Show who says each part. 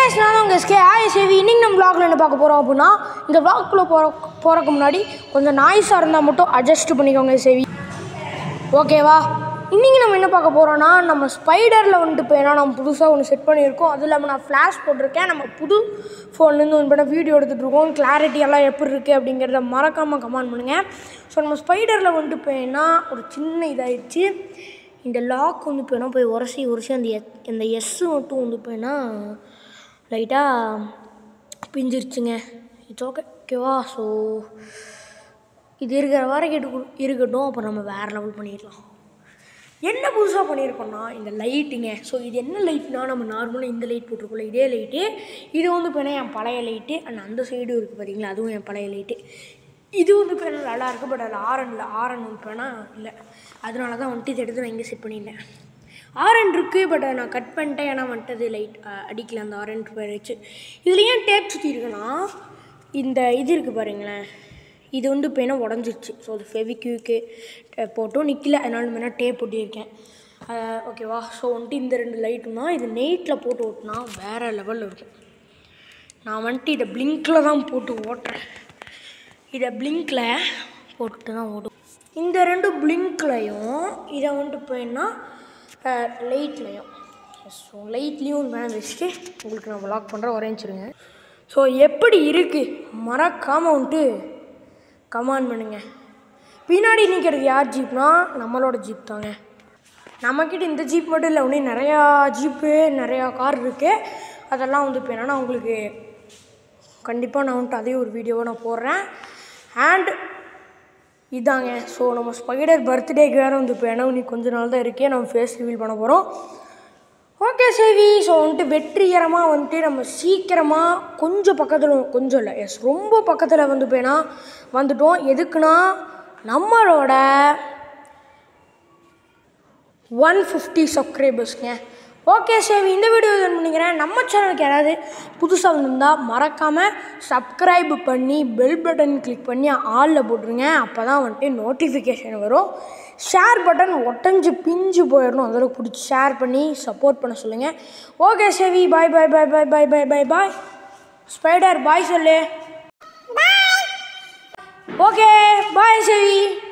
Speaker 1: guys, நான் உங்க 𝙨𝙤𝙤𝙧 இன்னைக்கு நம்ம vlogல என்ன பார்க்க போறோம் அப்படினா இந்த vlogக்குள்ள போறதுக்கு முன்னாடி கொஞ்சம் நாய்ஸா இருந்தா மட்டும் அட்ஜஸ்ட் பண்ணிக்கோங்க சேவி. ஓகேவா? இன்னைக்கு நம்ம என்ன பார்க்க போறோம்னா நம்ம ஸ்பைடர்ல வந்து பேனா நம்ம புதுசா ஒன்னு செட் பண்ணியிருக்கோம். அதுல நான் ஃபிளாஷ் போட்டுருக்கேன். நம்ம புது ஃபோன்ல இருந்து வந்து வீடியோ எடுத்துட்டு இருக்கோம். கிளாரிட்டி எல்லாம் எப்படி இருக்கு அப்படிங்கறத மறக்காம கமெண்ட் பண்ணுங்க. சோ நம்ம ஸ்பைடர்ல வந்து பேனா ஒரு சின்ன இதாயிடுச்சு. இந்த லாக் வந்து பேனா போய் உரசி அந்த எஸ் மட்டும் வந்து பேனா லைட்டா பிஞ்சிருச்சுங்க. இட்ஸ் ஓகேவா? ஸோ இது இருக்கிற வரைக்கும் இருக்கட்டும். அப்புறம் நம்ம வேறு லெவல் பண்ணிடலாம். என்ன புதுசாக பண்ணியிருக்கோம்னா இந்த லைட்டுங்க. ஸோ இது என்ன லைட்னா நம்ம நார்மலாக இந்த லைட் போட்டிருக்கோம்ல இதே லைட்டு. இது வந்து பேனா என் பழைய லைட்டு. அண்ட் அந்த சைடும் இருக்குது பார்த்தீங்களா, அதுவும் என் பழைய லைட்டு. இது வந்து பேனா நல்லா இருக்குது. பட் அது ஆரன் வந்து பேனா இல்லை. அதனால தான் வந்துட்டு இதை எடுத்து நான் இங்கே செட் பண்ணிட்டேன். ஆரன் இருக்குது, பட் நான் கட் பண்ணிட்டேன். ஏன்னா வந்துட்டு அது லைட் அடிக்கல அந்த ஆரன் போயிடுச்சு. இதில் ஏன் டேப் சுற்றி இருக்குன்னா இந்த இது இருக்குது பாருங்களேன், இது வந்து பேனா உடஞ்சிருச்சு. ஸோ அது ஃபெவிக்விக்கு போட்டும் நிற்கல. அதனால வேணால் டேப் ஒட்டியிருக்கேன். ஓகேவா? ஸோ வந்துட்டு இந்த ரெண்டு லைட்டுனா இது நைட்டில் போட்டு ஓட்டினா வேறு லெவலில் இருக்கும். நான் வந்துட்டு இதை பிளிங்கில் தான் போட்டு ஓட்டுறேன். இதை பிளிங்கில் போட்டு தான் ஓடும். இந்த ரெண்டு பிளிங்க்லையும் இதை வந்துட்டு போயின்னா லைட்லையும். ஸோ லைட்லேயும் வேணால் வச்சுட்டு உங்களுக்கு நான் vlog பண்ணுறேன். உரைஞ்சிருங்க. ஸோ எப்படி இருக்குது மறக்காமல் வந்துட்டு கமெண்ட் பண்ணுங்கள். பின்னாடி நிற்கிறது யார் ஜீப்னா நம்மளோட ஜீப் தாங்க. நம்மக்கிட்ட இந்த ஜீப் மட்டும் இல்லை, இன்னும் நிறையா ஜீப்பு நிறையா கார் இருக்குது. அதெல்லாம் வந்து இப்போ என்னென்னா உங்களுக்கு கண்டிப்பாக நான் வந்துட்டு அதே ஒரு வீடியோவை நான் போடுறேன். அண்ட் இதாங்க. ஸோ நம்ம ஸ்பைடர் பர்த்டேக்கு வேறு வந்து இப்போ ஏன்னா இன்னைக்கு கொஞ்ச நாள் தான் இருக்கே நம்ம ஃபேஸ் ரிவீல் பண்ண போகிறோம். ஓகே சேவி. ஸோ வந்துட்டு வெற்றிகரமாக வந்துட்டு நம்ம சீக்கிரமாக கொஞ்சம் பக்கத்தில், கொஞ்சம் இல்லை எஸ் ரொம்ப பக்கத்தில் வந்து பேனா வந்துட்டோம். எதுக்குன்னா நம்மளோட 150 சப்ஸ்கிரைபர்ஸ்ங்க. ஓகே சேவி, இந்த வீடியோ இது பண்ணிக்கிறேன். நம்ம சேனலுக்கு யாராவது புதுசாக வந்திருந்தால் மறக்காமல் சப்ஸ்கிரைப் பண்ணி பெல் பட்டன் கிளிக் பண்ணி ஆளில் போட்டுருங்க. அப்போ தான் வந்துட்டு நோட்டிஃபிகேஷன் வரும். ஷேர் பட்டன் ஒட்டஞ்சு பிஞ்சு போயிடணும். அதோட பிடிச்சி ஷேர் பண்ணி சப்போர்ட் பண்ண சொல்லுங்கள். ஓகே சேவி, பாய் பாய் பாய் பாய் பாய் பாய் பாய் பாய். ஸ்பைடர் பாய் சொல்லு. Okay bye சேவி.